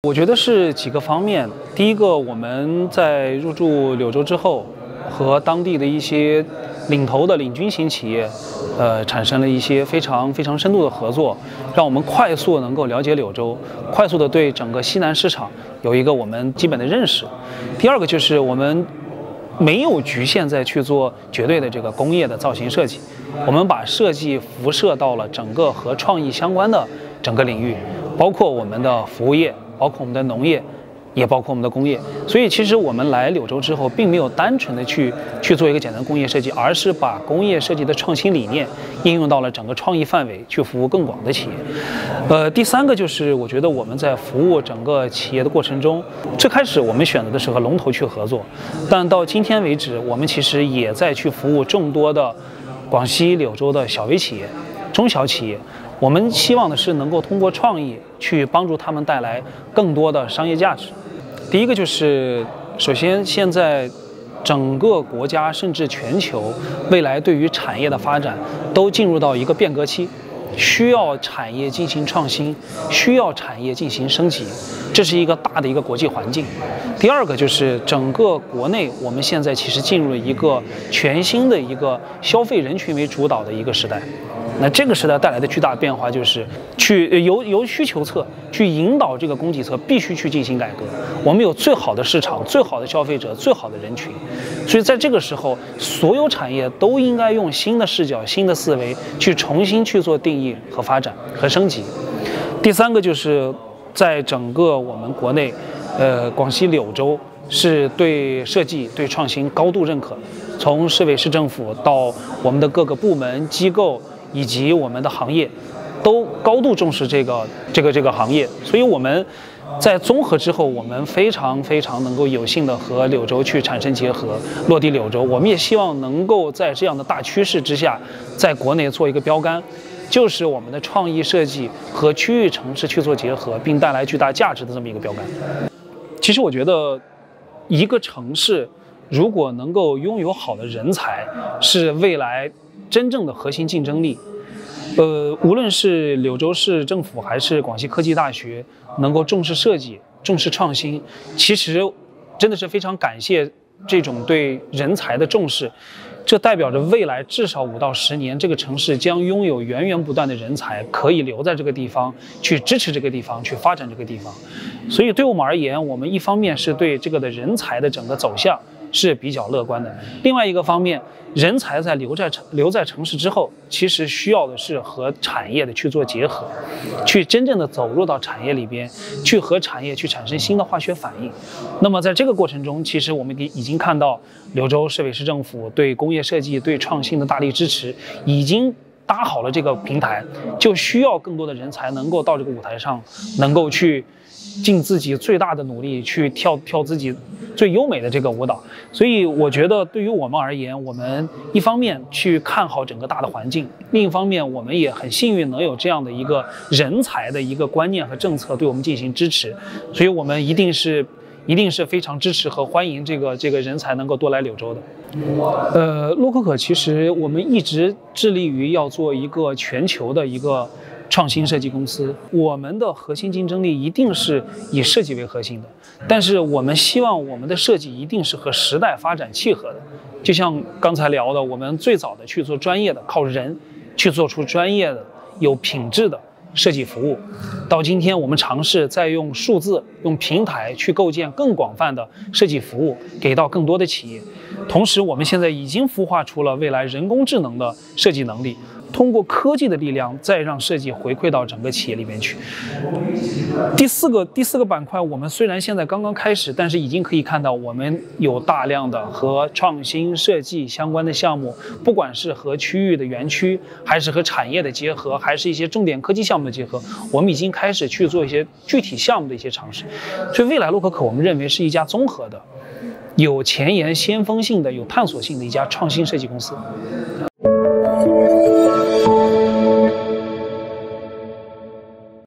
我觉得是几个方面。第一个，我们在入驻柳州之后，和当地的一些领头的领军型企业，产生了一些非常深度的合作，让我们快速能够了解柳州，快速的对整个西南市场有一个我们基本的认识。第二个就是我们没有局限在去做绝对的这个工业的造型设计，我们把设计辐射到了整个和创意相关的整个领域，包括我们的服务业，包括我们的农业，也包括我们的工业。所以其实我们来柳州之后，并没有单纯的去做一个简单的工业设计，而是把工业设计的创新理念应用到了整个创意范围，去服务更广的企业。第三个就是我觉得我们在服务整个企业的过程中，最开始我们选择的是和龙头去合作，但到今天为止，我们其实也在去服务众多的广西柳州的小微企业、中小企业。我们希望的是能够通过创意去帮助他们带来更多的商业价值。第一个就是，首先现在整个国家甚至全球未来对于产业的发展都进入到一个变革期，需要产业进行创新，需要产业进行升级，这是一个大的一个国际环境。第二个就是整个国内我们现在其实进入了一个全新的一个消费人群为主导的一个时代。那这个时代带来的巨大变化就是由需求侧去引导这个供给侧必须去进行改革。我们有最好的市场、最好的消费者、最好的人群，所以在这个时候，所有产业都应该用新的视角、新的思维去重新去做定义和发展和升级。第三个就是在整个我们国内，广西柳州是对设计、对创新高度认可，从市委市政府到我们的各个部门机构。以及我们的行业都高度重视这个行业，所以我们在综合之后，我们非常能够有幸的和柳州去产生结合，落地柳州。我们也希望能够在这样的大趋势之下，在国内做一个标杆，就是我们的创意设计和区域城市去做结合，并带来巨大价值的这么一个标杆。其实我觉得，一个城市如果能够拥有好的人才，是未来真正的核心竞争力。无论是柳州市政府还是广西科技大学能够重视设计、重视创新，其实真的是非常感谢这种对人才的重视。这代表着未来至少5到10年，这个城市将拥有源源不断的人才可以留在这个地方，去支持这个地方，去发展这个地方。所以对我们而言，我们一方面是对这个的人才的整个走向是比较乐观的，另外一个方面，人才在留在城市之后，其实需要的是和产业的去做结合，去真正的走入到产业里边，去和产业去产生新的化学反应。那么在这个过程中，其实我们已经看到柳州市委市政府对工业设计、对创新的大力支持，已经搭好了这个平台，就需要更多的人才能够到这个舞台上，能够去尽自己最大的努力去跳自己最优美的这个舞蹈。所以我觉得对于我们而言，我们一方面去看好整个大的环境，另一方面我们也很幸运能有这样的一个人才的一个观念和政策对我们进行支持。所以我们一定是非常支持和欢迎这个人才能够多来柳州的。洛可可其实我们一直致力于要做一个全球的一个创新设计公司，我们的核心竞争力一定是以设计为核心的，但是我们希望我们的设计一定是和时代发展契合的。就像刚才聊的，我们最早的去做专业的，靠人去做出专业的、有品质的设计服务，到今天我们尝试再用数字、用平台去构建更广泛的设计服务，给到更多的企业。同时，我们现在已经孵化出了未来人工智能的设计能力，通过科技的力量，再让设计回馈到整个企业里面去。第四个板块，我们虽然现在刚刚开始，但是已经可以看到，我们有大量的和创新设计相关的项目，不管是和区域的园区，还是和产业的结合，还是一些重点科技项目的结合，我们已经开始去做一些具体项目的一些尝试。所以未来洛可可，我们认为是一家综合的、有前沿先锋性的、有探索性的一家创新设计公司。